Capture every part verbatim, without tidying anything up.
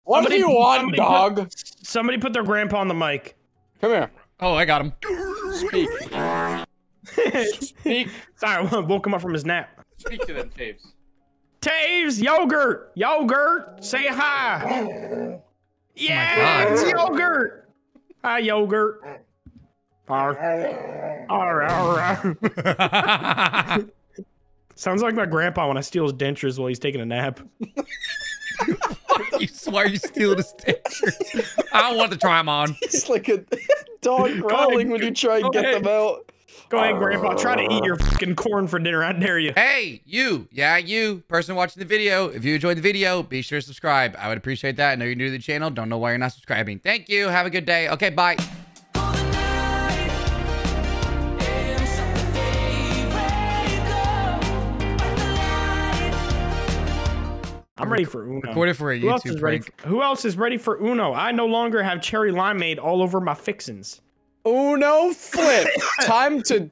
What somebody, do you want, somebody dog? Put, somebody put their grandpa on the mic. Come here. Oh, I got him. Speak. Speak. Sorry, I woke him up from his nap. Speak to them, Taves. Taves, yogurt, yogurt, say hi. Yeah, God. it's yogurt. Hi, yogurt. Arr. Arr, arr, arr. Sounds like my grandpa when I steal his dentures while he's taking a nap. You swear you steal his dentures. I don't want to try them on. It's like a dog growling when you try and get ahead. them out. Go ahead, grandpa. Try to eat your fucking corn for dinner. I dare you. Hey, you. Yeah, you. Person watching the video. If you enjoyed the video, be sure to subscribe. I would appreciate that. I know you're new to the channel. Don't know why you're not subscribing. Thank you. Have a good day. Okay, bye. I'm ready for Uno. Recorded for a Who else YouTube is ready? prank. For, who else is ready for Uno? I no longer have cherry limeade all over my fixins. Uno flip. Time to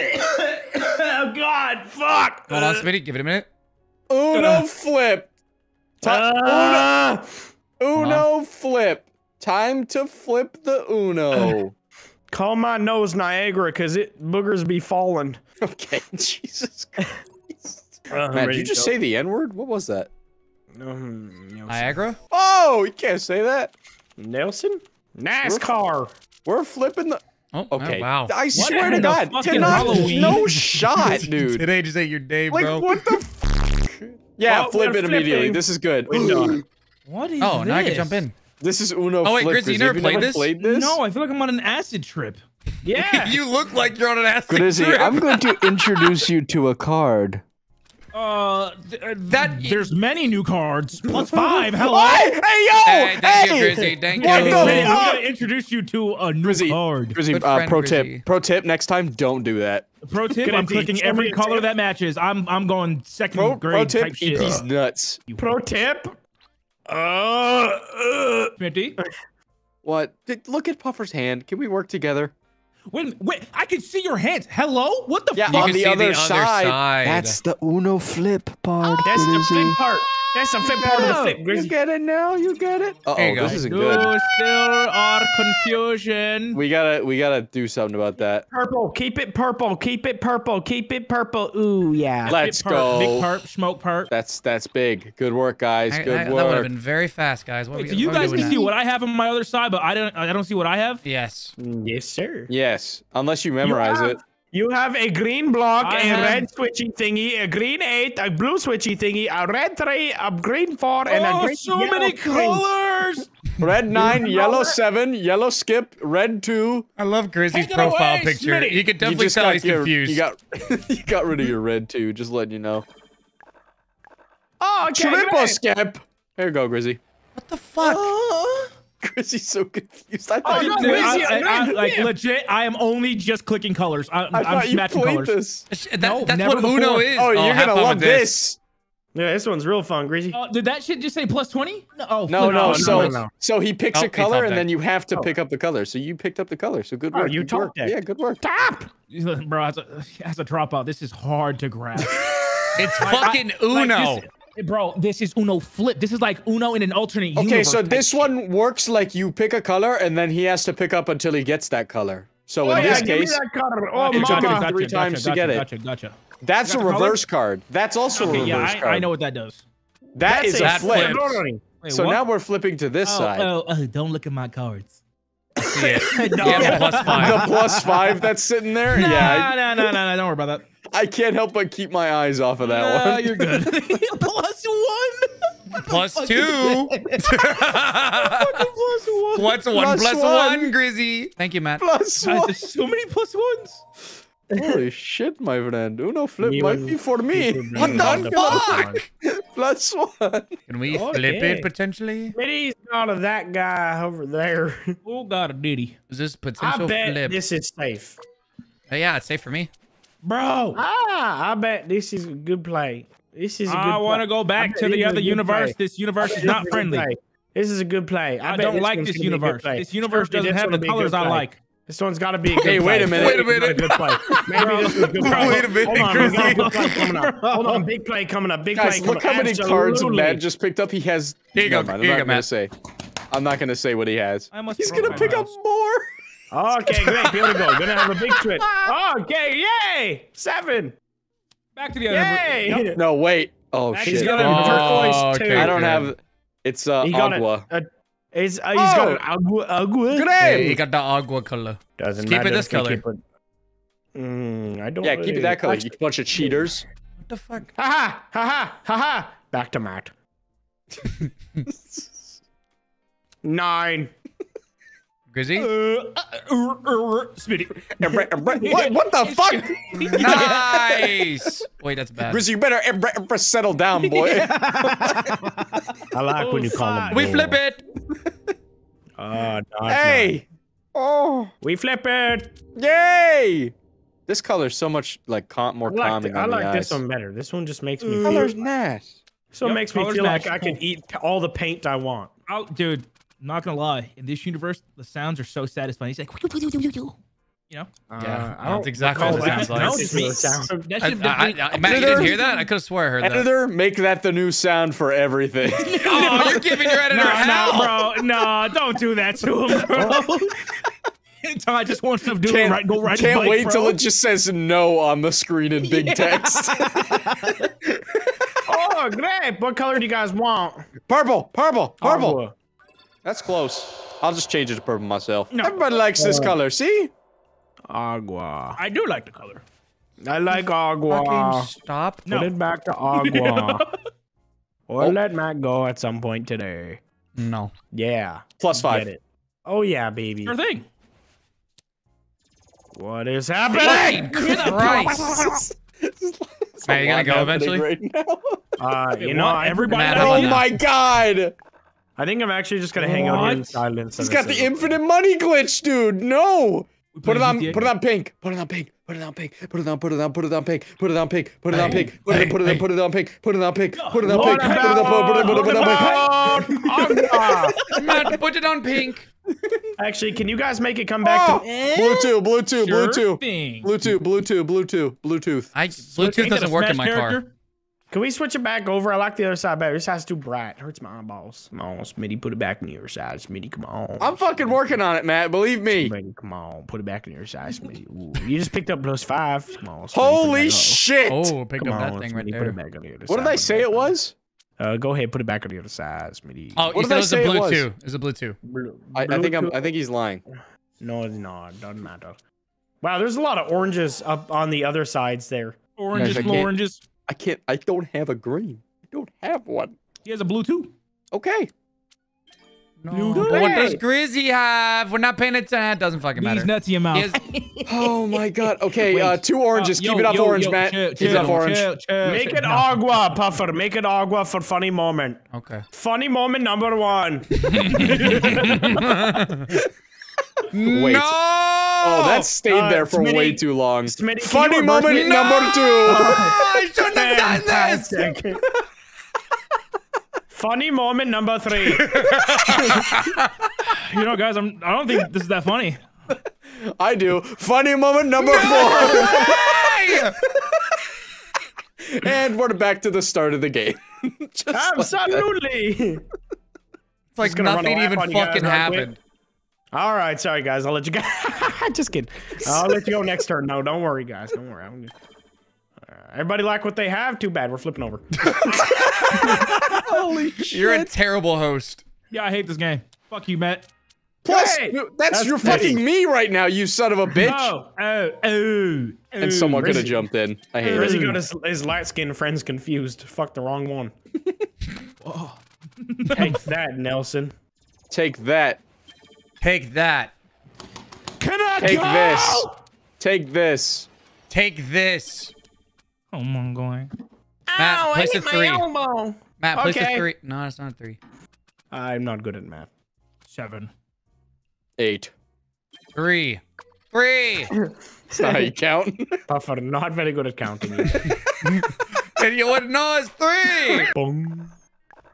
Oh God! Fuck! Hold on, Smitty. Give it a minute. Uno flip. Ti- Uh, Uno, Uno flip. Time to flip the Uno. Call my nose Niagara, cause it boogers be falling. Okay, Jesus Christ. Uh, Man, did you just say the N word? What was that? Um, Nelson. Niagara? Oh, you can't say that. Nelson? NASCAR. We're flipping the. Oh, Okay. oh, wow. I swear in to the God, fucking cannot, Halloween? no shot, dude. Today just ain't your day, Like bro. what the? F yeah, Oh, flip we're it immediately. flipping. This is good. Window. What is Oh, this? now I can jump in. This is Uno. Oh, wait, flip. Grizzly, you Have never played never this? Played this? No, I feel like I'm on an acid trip. Yeah. You look like you're on an acid Grizzly, trip. I'm going to introduce you to a card. Uh, th uh, That- there's many new cards. Plus five. Hello. Hey, hey, yo! Hey, thank you, hey! Grizzly. Thank What you. the Hey, I'm fuck? gonna introduce you to a new Grizzly, card. Grizzly, Good uh, friend, pro Grizzly. tip. Pro tip. Next time, don't do that. Pro tip: Gonna I'm teach clicking somebody every to color tip. that matches. I'm I'm going second Pro, grade pro tip. type Eat shit. these nuts. Pro tip. Uh, uh. Smitty? What? Did- Look at Puffer's hand. Can we work together? Wait, wait! I can see your hands. Hello? What the Yeah, fuck? You on can the see other the other side. side. That's the Uno flip part. That's the Grizzly. flip part. That's the flip part of the flip, You Grizzly. get it now. You get it. Uh There oh, you go. this isn't You good. still are confusion. We gotta, we gotta do something about that. Purple. Keep it purple. Keep it purple. Keep it purple. Ooh, yeah. Let's Big perp, Big go. perp, smoke perp. That's that's big. Good work, guys. I- Good I- That would have work. been very fast, guys. What Wait, we- so you what are we guys doing can see now? what I have on my other side, but I don't. I don't see what I have. Yes. Yes, sir. Yes, unless you memorize have- it. You have a green block, I a have- red switchy thingy, a green eight, a blue switchy thingy, a red three, a green four, and a Oh, green so yellow many three. colors! Red nine, know yellow that? seven, yellow skip, red two. I love Grizzly's Take it profile away, picture. Smitty. You can You definitely just tell got he's your- confused. You got, you got rid of your red two. Just letting you know. Oh, okay. Triple great. skip. Here you go, Grizzy. What the fuck? Grizzy's so confused. I Oh, thought no, you Dude, Grizzly, played. I, I, I, Grizzly, like yeah. legit, I am only just clicking colors. I, I I'm thought you matching played colors. this. That, No, that's never what Uno before. is. Oh, you're have gonna fun love with this. Yeah, this one's real fun, Greasy. Uh, did that shit just say plus twenty? No, oh, No, flip no. flop. So, no, no. so he picks Oh, a he color, top and then deck. you have to Oh. pick up the color. So you picked up the color. So good Oh, work. you good top work. deck. Yeah, good work. Stop! Bro, as a, as a dropout, this is hard to grasp. It's Like, I- fucking like, Uno. this- bro, this is Uno flip. This is like Uno in an alternate Okay, universe. so type this shit. one works like you pick a color, and then he has to pick up until he gets that color. So Oh, in yeah, this give me case, that color. Oh, It took him mama. three times to get it. Gotcha, gotcha. that's a Got the color? reverse card. That's also a Okay, reverse yeah, I, card. I know what that does. That That's is it. a That flip. flips. Totally. Wait, So what? now we're flipping to this oh, side. Oh, oh, don't look at my cards. See it. No. Yeah, plus The five. plus five that's sitting there. Nah, Yeah, no, no, no, no, don't worry about that. I, I can't help but keep my eyes off of that Nah, one. you're good. Plus one. Plus Fuck two. is that? Plus one. What's one Plus plus one. one, Grizzy? Thank you, Matt. Plus Guys, one. there's so many plus ones. Holy shit, my friend. Uno flip Me might when- be for me. What the fuck? Plus one. Can we flip Okay. it potentially? Smitty's not of that guy over there. Oh, God, a ditty. Is this I potential bet flip? this is safe. Oh, yeah, it's safe for me. Bro, Ah, I bet this is a good play. This is a good I want to play. go I back bet to this the is a other good universe. play. This universe is This not a good friendly. play. This is a good play. I, I bet don't this like one's this gonna be a good universe. play. This universe Trust me, doesn't this have one'll the be a good colors I play. like. This one's got to be a good Hey, play. wait a minute. Wait a minute. Good play. Maybe this is a good play. Wait a minute, Hold on, we got a Chrissy. good play coming up. Hold on, big play coming up. Big Guys, play look how coming many up. cards Absolutely. Matt just picked up. He has. Here you go, Never mind, here you I'm go, not gonna Matt. say. I'm not gonna say what he has. I must He's broke gonna my pick up mouse. more. Okay, great. Here we go. Gonna have a big twit. Okay, yay! Seven. Back to the other. Yay! Yep. No, wait. Oh He's shit. got a Oh, turquoise too. okay. I don't good. have. It's uh, He got agua. a, a He's, uh, he's got Oh. an agua. agua. Good Hey, aim. you got the agua color. Doesn't Keep it matter this if we color. keep it- Mm, I don't. Yeah, keep it that color. Actually- You bunch of cheaters. What the fuck? Ha ha ha ha ha ha! Back to Matt. Nine. Grizzy? Uh, uh, uh, uh, Smitty. what, what the fuck? Nice! Wait, that's bad. Grizzy, you better embra- embra- settle down, boy. I like when you call him. We flip it! Uh, not Hey. Oh. We flip it. Yay. This color's so much like calm, more I like, calming th- I on like the this eyes. one better. This one just makes me The feel. color's nice. So it Yep, makes me color's feel like nice. I can eat all the paint I want. Oh, dude, not gonna lie. In this universe, the sounds are so satisfying. He's like, you know, Yeah, Uh, I that's exactly recall what it that. sounds like. No, That's it's me. the sound. That I, should I, be- I, Matt, you didn't hear that? I could have swore I heard that. Editor, make that the new sound for everything. Oh, you're giving your editor no, hell! no, bro, no, don't do that to him, bro. Todd just wants to do it Can't, right. Go right. can't bike, wait bro. till it just says no on the screen in big Yeah. text. Oh, great! What color do you guys want? Purple, purple, purple. Agua. That's close. I'll just change it to purple myself. No. Everybody likes this color. See? Agua. I do like the color. I like agua. Fucking stop. No. Put it back to agua. Or Oh. let Matt go at some point today. No. Yeah. Plus five. Get it. Oh yeah, baby. Sure thing. What is happening? Christ! Are you gonna go eventually? Right now. Uh, you Wait, know, what? I, Everybody Matt, knows Oh now. my god! I think I'm actually just gonna hang out here in What? silence. He's of got this the little- infinite money glitch, dude. No! We Put it playing on, G T A? put it on pink. Put it on pink. Put it on pink. Put it on, put it on, put it on pink. Put it on pink. Put it on pink. Put it, put it, put it on pink. Put it on pink. Put it on What pink. Put it on, put it, put it, put it on pink. about agua? Matt, put it on pink. Actually, can you guys make it come back Oh, to? Bluetooth, Bluetooth, Sure Bluetooth, thing. Bluetooth, Bluetooth, Bluetooth, Bluetooth. I Ain't Bluetooth that a doesn't work in Smash my car. character? Can we switch it back over? I like the other side better. This side's too bright. Hurts my eyeballs. Come on, Smitty, put it back on your side. Smitty, come on. I'm fucking working on it, Matt. Believe me. Smitty, come on, put it back on your side, Smitty. Ooh, you just picked up plus five. Come on, Smitty, put it Holy back up. shit! Oh, picked Come up that on, thing right Smitty, put there. it back on the other What side. did I Put it say back it on- was? Uh, go ahead, put it back on the other side, Smitty. Oh, What you did said I it was a say it was? Bluetooth. It's a Bluetooth. Blue- I, I think I'm. Bluetooth- I think he's lying. No, it's not. Doesn't matter. Wow, there's a lot of oranges up on the other sides there. Oranges, Guys, I can't- oranges. I can't. I don't have a green. I don't have one. He has a Bluetooth. Okay. No, Bluetooth. but what does Hey. Grizzy have? We're not paying attention. It doesn't fucking These matter. nuts in your mouth. He has- Oh my god. Okay. Uh, two oranges. Uh, Keep yo, it off yo, orange, yo, Matt. chill, Keep chill, it off orange. chill, chill, Make chill. it No. agua, Puffer. Make it agua for funny moment. Okay. Funny moment number one. Wait. No! Oh, that stayed Uh, there for Smitty- way too long. Smitty, can Funny you reverse moment it? number two. I shouldn't have done this. Fantastic. Funny moment number three. You know, guys, I'm. I don't think this is that funny. I do. Funny moment number Hey! four. And we're back to the start of the game. Just like that. Absolutely. It's like Just gonna run a nothing lap even on you guys fucking real quick. happened. All right, sorry guys. I'll let you go. Just kidding. I'll let you go next turn. No, don't worry, guys. Don't worry. I'm good. All right. Everybody like what they have? Too bad. We're flipping over. Holy shit. You're a terrible host. Yeah, I hate this game. Fuck you, Matt. Plus, Hey, that's, that's you're petty. fucking me right now, you son of a bitch. Oh, oh, oh. And someone could have Rizzy. jumped in. I hate Rizzy it. got his, his light-skinned friends confused. Fuck the wrong one. Oh. Take that, Nelson. Take that. Take that. Can I Take go? this. Take this. Take this. Oh my god. Matt, Ow, I place hit a my three. elbow. Matt, place Okay. a three. No, it's not a three. I'm not good at math. Seven. Eight. Three. Three. That's not how you count. Puffer, not very good at counting. And you would know it's three. Boom.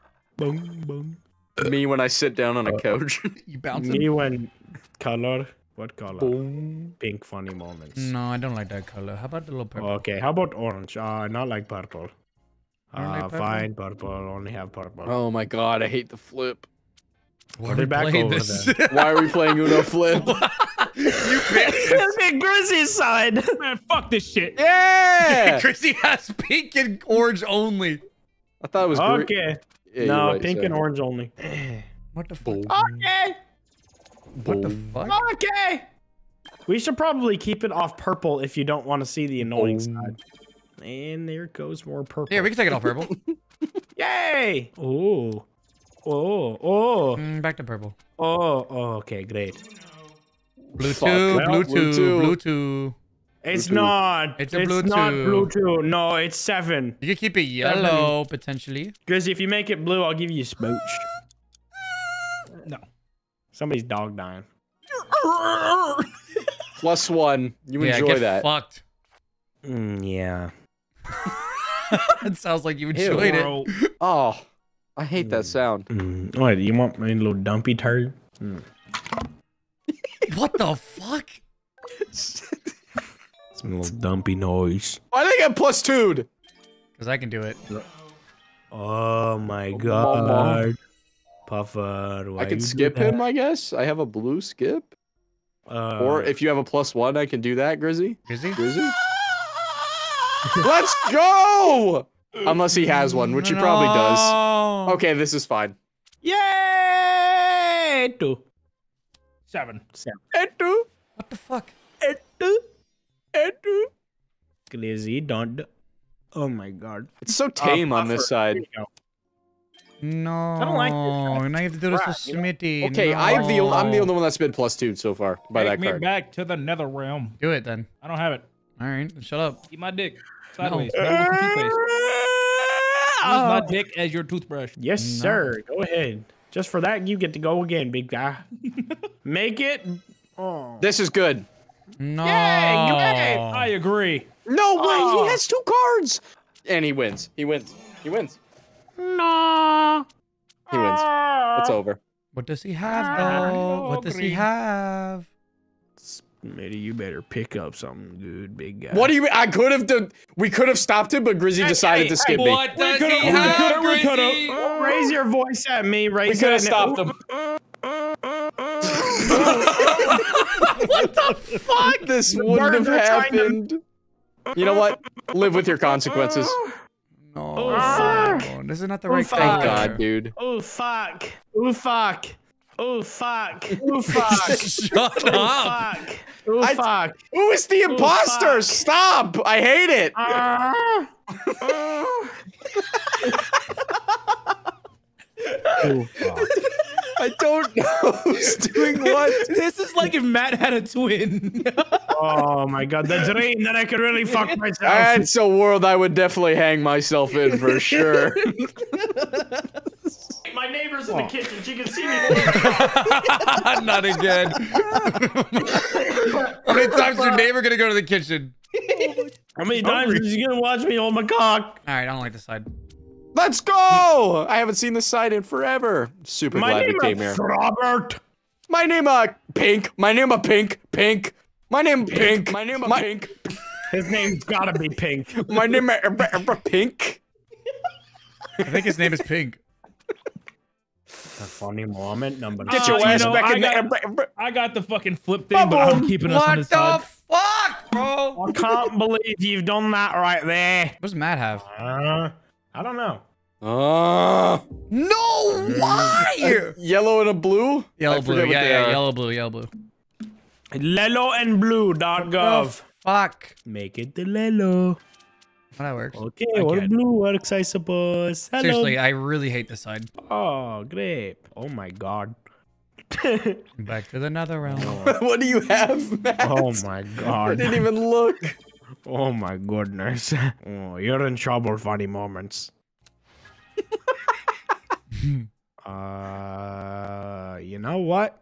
Boom, boom. Me when I sit down on a couch. You bounce Me when color What color? Boom. Pink funny moments. No, I don't like that color. How about the little purple? Okay, how about orange? Uh, not like purple. don't Uh, like purple? fine, purple. Only have purple. Oh my god, I hate the flip. Why Put it back playing over this? there. Why are we playing Uno Flip? You picked this. Big Grizzy's side. Man, fuck this shit. Yeah! Chrissy has pink and orange only. I thought it was green. Okay. Yeah, no, you're right, pink sorry. and orange only. What the fuck? Boom. Okay. What the Boom. fuck? Okay. We should probably keep it off purple if you don't want to see the annoying Boom. side. And there goes more purple. Yeah, we can take it off purple. Yay! Oh. Oh. Oh. Mm, back to purple. Oh. Oh. Okay, great. Bluetooth, Fuck. Well, Bluetooth, Bluetooth. It's Bluetooth. Bluetooth. not. It's a not Bluetooth. Bluetooth. No, it's seven. You can keep it yellow, potentially. Grizzy, if you make it blue, I'll give you a smooch. No. Somebody's dog dying. Plus one. You yeah, enjoy get that. fucked. Mm, yeah. It sounds like you Ew. enjoyed it. Bro. Oh, I hate that sound. Mm. What, you want my little dumpy turd? Mm. What the fuck? Some little dumpy noise. Why did I get plus two? Because I can do it. Oh my Mama. god. Puffer. why I can you do skip that? him, I guess. I have a blue skip. Uh, Or if you have a plus one, I can do that, Grizzy. Is he? Grizzy? Let's go! Unless he has one, which he probably does. No. Okay, this is fine. Yay! Two. Seven. Edu, What the fuck? edu, edu. Glizzy, don't. do- Oh my god. It's so tame on this Puffer, side. here you go. No. I don't like this. Now you have to do this Crap, with you know? Smitty. Okay, I'm the only, I'm the No. only one that's been plus two so far by Take that me card. back to the nether realm. Do it then. I don't have it. All right, shut up. Eat my dick. Sideways. Metal with some toothpaste. Use my dick as your toothbrush. Yes, No. sir. Go ahead. Just for that, you get to go again, big guy. Make it. Oh. This is good. No. I agree. No way, Oh. he has two cards! And he wins. He wins. He wins. No. He wins. It's over. What does he have Ah, though? What does he agree. have? Smitty, you better pick up something good, big guy. What do you mean? I could have done. We could have stopped him, but Grizzy decided to skip me. What does coulda- he we have, coulda- we coulda- Grizzy? Don't raise your voice at me. Raise We could have it stopped him. What the fuck? This wouldn't have birds are trying to- happened. You know what? Live with your consequences. No. Oh, fuck. This is not the Oh, right fuck. Thank color. God, dude. Oh fuck. Oh fuck. Oh fuck. Oh fuck. Shut Oh up. fuck. Oh I- fuck. Who is the imposter? fuck. Stop! I hate it. Ah. Oh fuck. I don't know who's doing what. This is like if Matt had a twin. Oh my god, the dream that I could really fuck myself. That's a world I would definitely hang myself in for sure. My neighbor's in the kitchen. She can see me. Not again. How many times is your neighbor gonna go to the kitchen? How many times is he gonna watch me hold my cock? All right, I don't like this side. Let's go! I haven't seen this side in forever. Super My glad we name came here. is Robert. My name uh Pink. My name a Pink. Pink. My name Pink. My name a Pink. His name's gotta be Pink. My name a Pink. I think his name is Pink. A funny moment number. Get Uh, your you ass know, back I in got- there. I got the fucking flip thing, but I'm keeping us on What this the side. fuck, bro? I can't believe you've done that right there. What does Matt have? Uh, I don't know. Uh, No, why? yellow and a blue? Yellow, I blue, forget what yeah, they yeah, are. yellow, blue, yellow, blue. Lelo and blue dot gov. Fuck. Make it the Lelo. Well, that works. Okay, I or can. blue works, I suppose. Hello. Seriously, I really hate this side. Oh, great. Oh my god. Back to the nether realm. What do you have, Matt? Oh my I god. didn't even look. Oh my goodness. Oh, you're in trouble, funny moments. uh, you know what?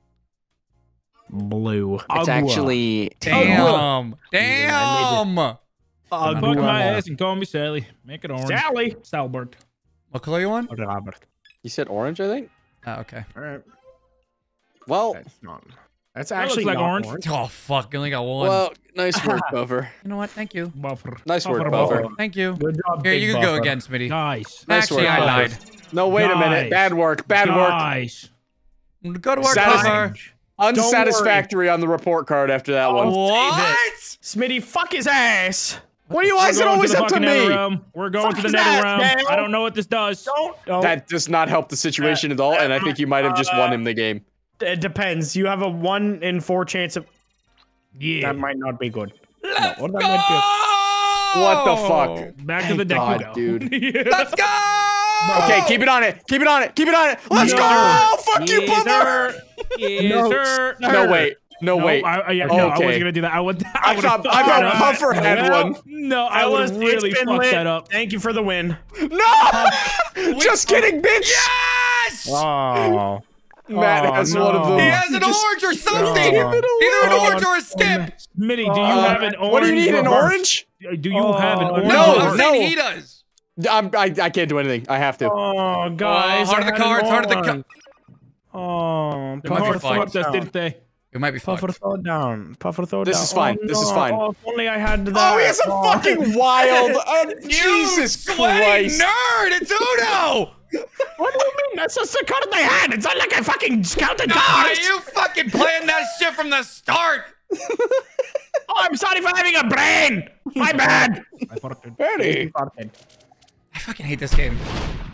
Blue. It's Agua. actually Damn. Damn. Fuck Agua. my ass and call me Sally. Make it orange. Sally. Salbert. What color you want? Robert. You said orange, I think. Oh, okay. All right. Well, That's not. That's That actually looks like not orange. orange. Oh fuck! You only got one. Well, nice work, Buffer. You know what? Thank you. Buffer. Nice work, Buffer, Buffer. Thank you. Good job, Here, big you can go buffer. again, Smitty. Nice. Nice Actually, work, I Buffer. lied. No, wait a minute. Nice. Bad work. Bad work. Nice. Good work, Satis- Buffer. Unsatisfactory on the report card after that one. What? Smitty, fuck his ass. What do you? Why We're is it going always to the up to fucking me? nether realm. We're going Fuck to the is nether that, realm. Dale? I don't know what this does. Don't. don't. That does not help the situation at all, and I think you might have just won him the game. It depends. You have a one in four chance of. Yeah. That might not be good. Let's No, go! that might What the fuck? Back to the deck God, we go. dude. Yeah. Let's go! Okay, keep it on it. Keep it on it. Keep it on it. Let's No. go! Oh, fuck you, Yes, Buffer! sir. Yes, No. sir. No, wait. No, No, wait. I, I, yeah, no, I Okay. wasn't gonna do that. I would. I, I would've thought, I thought thought that. Buffer had Well, one. No, I I would was have really it's been fucked lit. that up. Thank you for the win. No! Just kidding, bitch! Yes! Oh. Matt Oh, has no. one of them. He has an Just- orange or something. No. Either an orange or a skip. Smitty, do you Uh, have an orange? What do you need, an reverse? orange? Do you have an Oh, orange? No, No, I'm reverse? no. saying he does. I'm, I, I can't do anything. I have to. Oh, guys. Oh, heart I of the had an cards, heart of the orange. Oh, It might be Puffer, Cards fine. fucked us, didn't they? It might be Puffer, fucked. throw it down. Puffer, throw it This down. is fine. Oh, This is no. fine. Oh, if only I had that. Oh, he has a Oh. fucking wild. Uh, You Jesus sweaty Christ. nerd! It's Uno! What do you mean? That's just the card in my hand. It's not like I fucking counted Nah, cards. you fucking planned that shit from the start! Oh, I'm sorry for having a brain. My bad. I farted. Ready? I fucking hate this game.